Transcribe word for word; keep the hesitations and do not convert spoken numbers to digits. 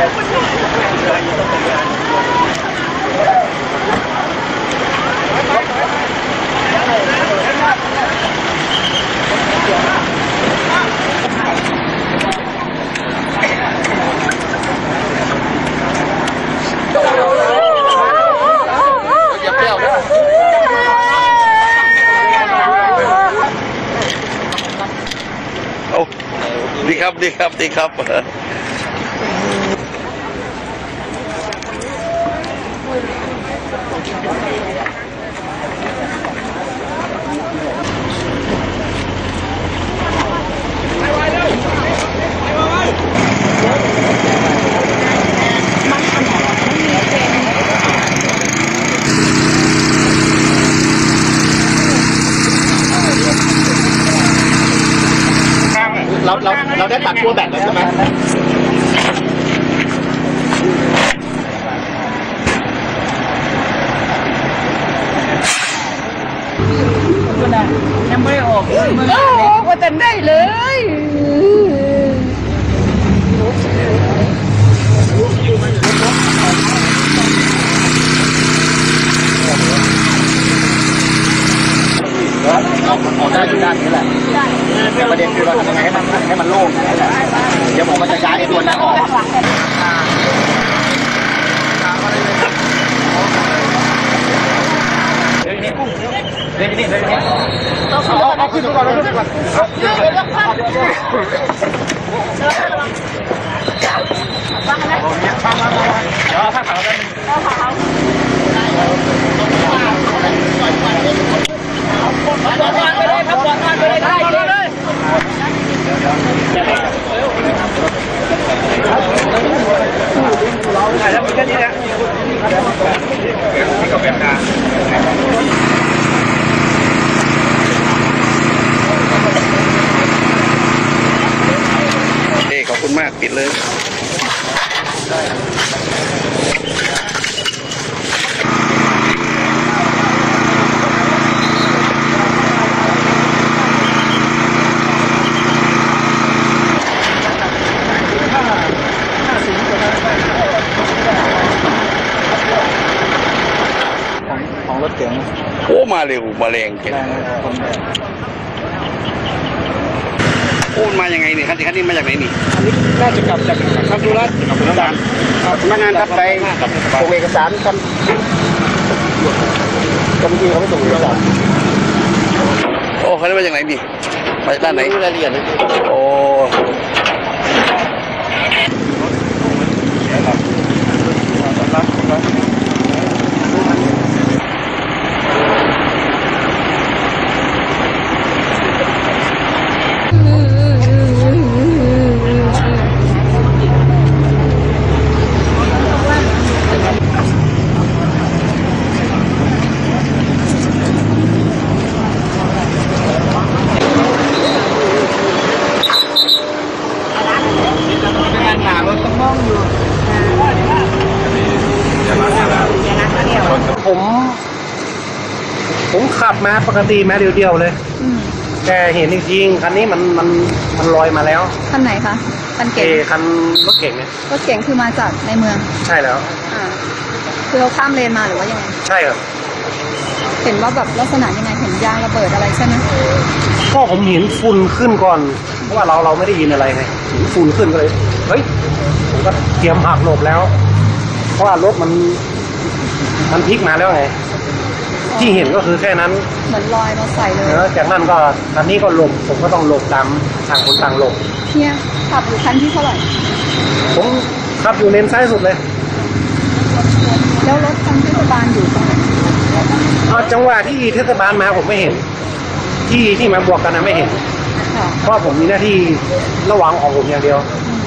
ดีครับดีครับดีครับเราเราเราได้ตัดขั้วแบตแล้วใช่ไหมยังไม่ได้ออกเลยมึงออกว่าจะได้เลยเราออกได้อยู่ด้านนี้แหละแต่ประเด็นคือเราทำยังไงให้มันให้มันโล่งนั่นแหละเดี๋ยวผมมันจะย้ายไอ้ตัวนั้นออกเดี๋ยวนี้เดี๋ยวนี้เดี๋ยวนี้เอาเอาขึ้นก่อนเอาขึ้นก่อนเดี๋ยวเดี๋ยวพักฟังนะฟังฟังเดี๋ยวพักเขาได้เอาเขาปล่อยงานไปเลยครับปล่อยงานไปเลยได้เลยถ่ายแล้วมีแค่นี้นะนี่ก็เป็นการโอเคขอบคุณมากปิดเลยของรถเก๋งโอ้มาเร็วมาแรงเก่งโอ้มายังไงนี่คันนี้คันนี้มาจากไหนนี่อันนี้น่าจะกลับจากทำธุระกับพนักงานพนักงานครับไปส่งเอกสารกันจำที่เขาไม่ส่งเอกสารโอ้เขาได้มาจากไหนนี่มาจากด้านไหนรายละเอียดโอ้ผมผมขับมาปกติมาเดียวๆเลยแต่เห็นจริงๆคันนี้มันมันมันลอยมาแล้วคันไหนคะคันเก๋งคันรถเก๋งเนี่ยรถเก๋งคือมาจากในเมืองใช่แล้วอ่าคือเขาข้ามเลนมาหรือว่ายังไงใช่ครับเห็นว่าแบบลักษณะยังไงเห็นยางระเบิดอะไรใช่ไหมก็ผมเห็นฝุ่นขึ้นก่อนเพราะว่าเราเราไม่ได้ยินอะไรไงเห็นฝุ่นขึ้นก็เลยเฮ้ยผมก็เตรียมหักหลบแล้วเพราะว่ารถมันมันพลิกมาแล้วไงที่เห็นก็คือแค่นั้นเหมือนลอยมาใส่เลยแล้วจากนั้นก็คันนี้ก็หลบผมก็ต้องหลบตามต่างคนต่างหลบเนี่ยขับอยู่คันที่เท่าไหร่ผมขับอยู่เลนซ้ายสุดเลยแล้วรถทางเทศบาลอยู่ตรงไหนจังหวะที่เทศบาลมาผมไม่เห็นที่ที่มาบวกกันนะไม่เห็นเพราะผมมีหน้าที่ระวังของผมอย่างเดียวอืม